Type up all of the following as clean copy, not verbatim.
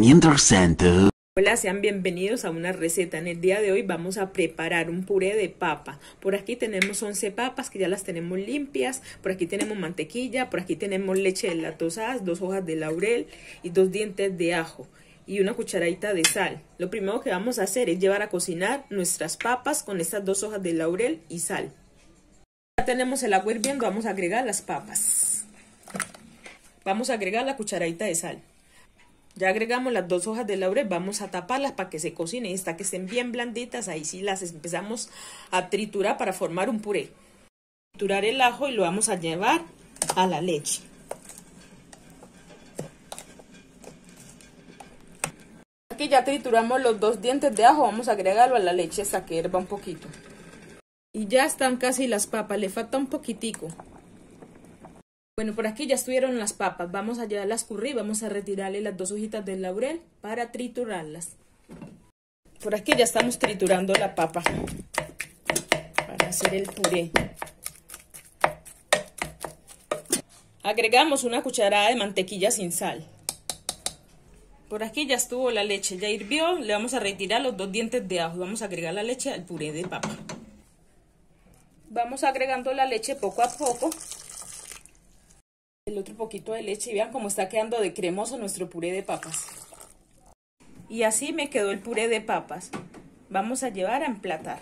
Mientras tanto... Hola, sean bienvenidos a una receta. En el día de hoy vamos a preparar un puré de papa. Por aquí tenemos 11 papas que ya las tenemos limpias. Por aquí tenemos mantequilla, por aquí tenemos leche deslactosada, 2 hojas de laurel y 2 dientes de ajo y una cucharadita de sal. Lo primero que vamos a hacer es llevar a cocinar nuestras papas con estas 2 hojas de laurel y sal. Ya tenemos el agua hirviendo, vamos a agregar las papas. Vamos a agregar la cucharadita de sal. Ya agregamos las 2 hojas de laurel, vamos a taparlas para que se cocinen hasta que estén bien blanditas. Ahí sí las empezamos a triturar para formar un puré. Triturar el ajo y lo vamos a llevar a la leche. Aquí ya trituramos los 2 dientes de ajo, vamos a agregarlo a la leche hasta que hierva un poquito. Y ya están casi las papas, le falta un poquitico. Bueno, por aquí ya estuvieron las papas, vamos a llevarlas a escurrir, vamos a retirarle las 2 hojitas de laurel para triturarlas. Por aquí ya estamos triturando la papa para hacer el puré. Agregamos una cucharada de mantequilla sin sal. Por aquí ya estuvo la leche, ya hirvió, le vamos a retirar los 2 dientes de ajo y vamos a agregar la leche al puré de papa. Vamos agregando la leche poco a poco. El otro poquito de leche y vean cómo está quedando de cremoso nuestro puré de papas. Y así me quedó el puré de papas. Vamos a llevar a emplatar.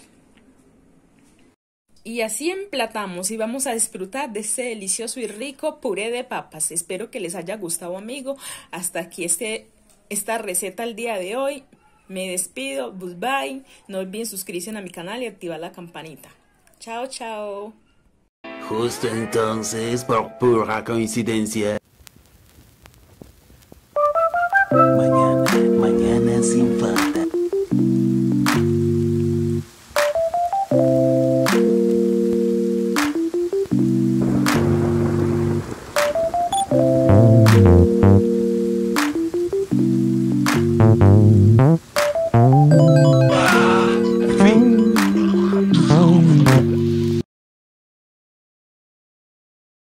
Y así emplatamos y vamos a disfrutar de este delicioso y rico puré de papas. Espero que les haya gustado, amigo. Hasta aquí esta receta el día de hoy. Me despido. Goodbye. No olviden suscribirse a mi canal y activar la campanita. Chao, chao. Justo entonces, por pura coincidencia,